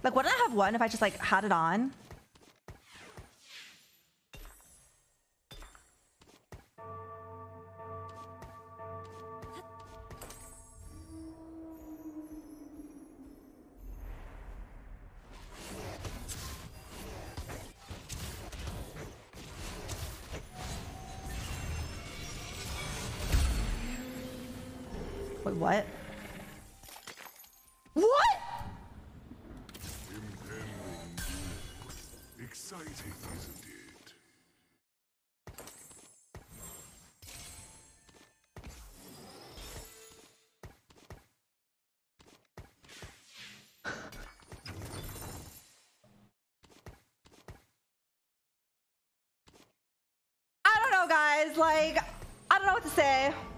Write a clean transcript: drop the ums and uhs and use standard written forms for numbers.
Like, wouldn't I have won if I just like had it on? Wait, what? What? Exciting, isn't it? I don't know, guys. Like, I don't know what to say.